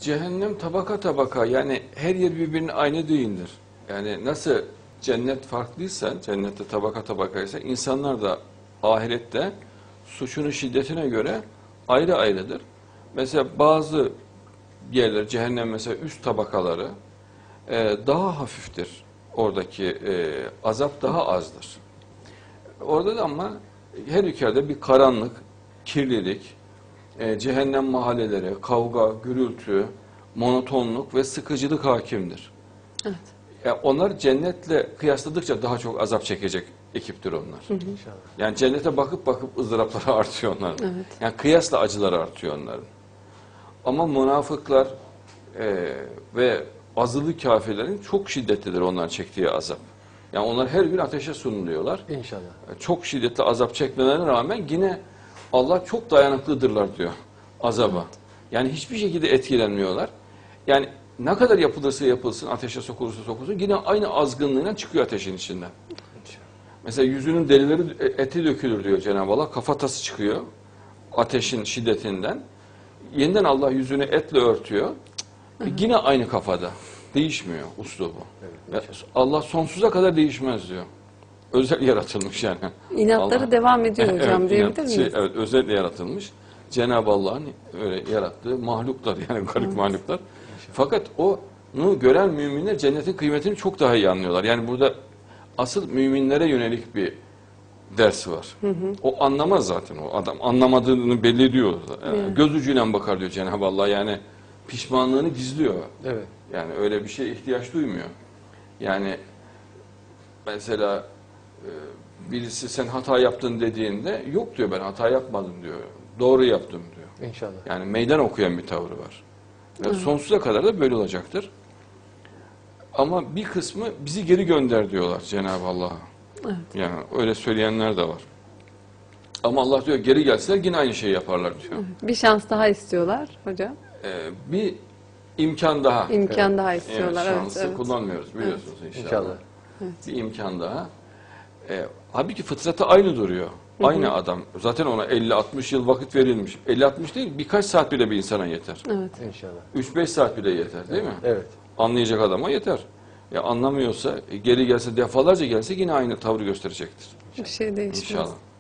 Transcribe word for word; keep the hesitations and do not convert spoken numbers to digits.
Cehennem tabaka tabaka, yani her yer birbirine aynı değildir. Yani nasıl cennet farklıysa, cennette tabaka tabakaysa, insanlar da ahirette suçunun şiddetine göre ayrı ayrıdır. Mesela bazı yerler, cehennem mesela üst tabakaları e, daha hafiftir. Oradaki e, azap daha azdır. Orada da ama her ülkede bir karanlık, kirlilik, e, cehennem mahalleleri, kavga, gürültü, monotonluk ve sıkıcılık hakimdir. Evet. Yani onlar cennetle kıyasladıkça daha çok azap çekecek ekiptir onlar. Hı hı. Yani cennete bakıp bakıp ızdırapları artıyor onların. Evet. Yani kıyasla acıları artıyor onların. Ama münafıklar e, ve azılı kafirlerin çok şiddetlidir onların çektiği azap. Yani onlar her gün ateşe sunuluyorlar. İnşallah. Çok şiddetli azap çekmelerine rağmen yine Allah çok dayanıklıdırlar diyor azaba. Evet. Yani hiçbir şekilde etkilenmiyorlar. Yani ne kadar yapılırsa yapılsın, ateşe sokulursa sokulsun, yine aynı azgınlığıyla çıkıyor ateşin içinden. Mesela yüzünün derileri, eti dökülür diyor Cenab-ı Allah. Kafatası çıkıyor ateşin şiddetinden. Yeniden Allah yüzünü etle örtüyor. Hı hı. Yine aynı kafada. Değişmiyor uslubu. Evet, Allah sonsuza kadar değişmez diyor. Özel yaratılmış yani. İnatları Allah, devam ediyor hocam, evet, diyebilir inat, miyiz? şey, evet, özel yaratılmış. Cenab-ı Allah'ın öyle yarattığı mahluklar, yani garip evet. mahluklar. Fakat onu gören müminler cennetin kıymetini çok daha iyi anlıyorlar. Yani burada asıl müminlere yönelik bir ders var. Hı hı. O anlamaz zaten o adam. Anlamadığını belli ediyor. Yani evet. Göz ucuyla bakar diyor Cenab-ı Allah. Yani pişmanlığını gizliyor. Evet. Yani öyle bir şeye ihtiyaç duymuyor. Yani mesela birisi sen hata yaptın dediğinde yok diyor, ben hata yapmadım diyor. Doğru yaptım diyor. İnşallah. Yani meydan okuyan bir tavrı var. Ve sonsuza kadar da böyle olacaktır. Ama bir kısmı bizi geri gönder diyorlar Cenab-ı Allah'a. Evet. Yani öyle söyleyenler de var. Ama Allah diyor geri gelseler yine aynı şeyi yaparlar diyor. Evet. Bir şans daha istiyorlar hocam. Ee, bir imkan daha. İmkan evet. daha istiyorlar. Evet, şansı evet, evet. kullanmıyoruz biliyorsunuz evet. inşallah. İnşallah. Evet. Bir imkan daha. Ee, halbuki fıtratı aynı duruyor. Hı hı. Aynı adam. Zaten ona elli altmış yıl vakit verilmiş. elli altmış değil, birkaç saat bile bir insana yeter. Evet. İnşallah. üç beş saat bile yeter değil evet. mi? Evet. Anlayacak adama yeter. Ya anlamıyorsa, geri gelse, defalarca gelse yine aynı tavrı gösterecektir. Bir şey değişmez. İnşallah.